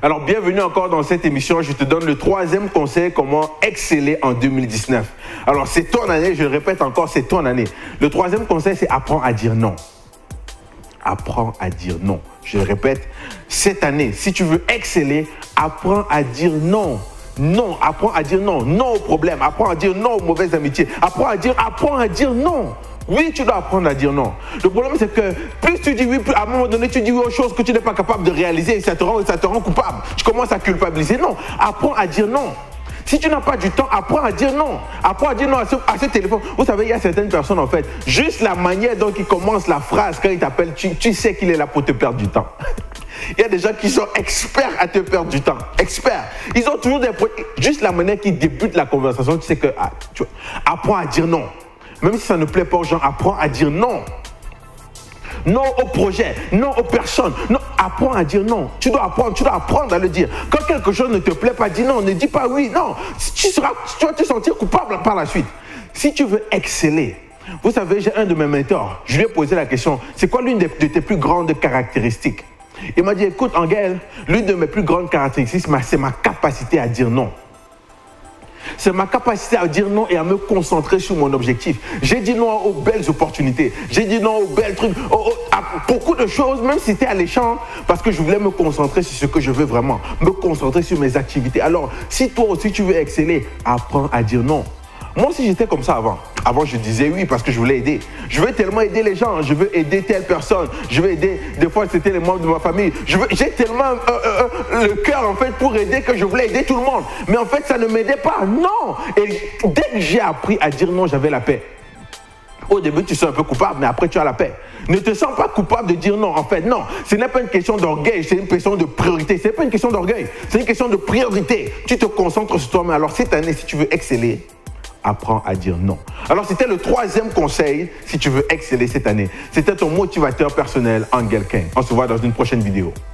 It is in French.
Alors, bienvenue encore dans cette émission. Je te donne le troisième conseil, comment exceller en 2019. Alors, c'est ton année, je le répète encore, c'est ton année. Le troisième conseil, c'est apprends à dire non. Apprends à dire non. Je le répète, cette année, si tu veux exceller, apprends à dire non. Non, apprends à dire non. Non au problème. Apprends à dire non aux mauvaises amitiés. Apprends à dire non. Oui, tu dois apprendre à dire non. Le problème, c'est que plus tu dis oui, plus à un moment donné, tu dis oui aux choses que tu n'es pas capable de réaliser et ça te rend coupable. Tu commences à culpabiliser. Non, apprends à dire non. Si tu n'as pas du temps, apprends à dire non. Apprends à dire non à ce téléphone. Vous savez, il y a certaines personnes, en fait, juste la manière dont ils commencent la phrase quand ils t'appellent, tu sais qu'il est là pour te perdre du temps. Il y a des gens qui sont experts à te perdre du temps. Experts. Ils ont toujours juste la manière qu'ils débutent la conversation, tu sais que apprends à dire non. Même si ça ne plaît pas aux gens, apprends à dire non. Non au projet, non aux personnes. Non, apprends à dire non. Tu dois apprendre à le dire. Quand quelque chose ne te plaît pas, dis non, ne dis pas oui, non. Tu vas te sentir coupable par la suite. Si tu veux exceller, vous savez, j'ai un de mes mentors, je lui ai posé la question, c'est quoi l'une de tes plus grandes caractéristiques? Il m'a dit, écoute, Angel, l'une de mes plus grandes caractéristiques, c'est ma capacité à dire non. C'est ma capacité à dire non et à me concentrer sur mon objectif. J'ai dit non aux belles opportunités. J'ai dit non aux belles trucs, à beaucoup de choses, même si c'était alléchant, parce que je voulais me concentrer sur ce que je veux vraiment, me concentrer sur mes activités. Alors, si toi aussi tu veux exceller, apprends à dire non. Moi aussi, j'étais comme ça avant. Avant, je disais oui parce que je voulais aider. Je veux tellement aider les gens. Je veux aider telle personne. Je veux aider, des fois, c'était les membres de ma famille. J'ai tellement le cœur, en fait, pour aider que je voulais aider tout le monde. Mais en fait, ça ne m'aidait pas. Non. Et dès que j'ai appris à dire non, j'avais la paix. Au début, tu sens un peu coupable, mais après, tu as la paix. Ne te sens pas coupable de dire non. En fait, non. Ce n'est pas une question d'orgueil, c'est une question de priorité. Ce n'est pas une question d'orgueil, c'est une question de priorité. Tu te concentres sur toi-même. Alors, cette année, si tu veux exceller, apprends à dire non. Alors, c'était le troisième conseil si tu veux exceller cette année. C'était ton motivateur personnel, Angel King. On se voit dans une prochaine vidéo.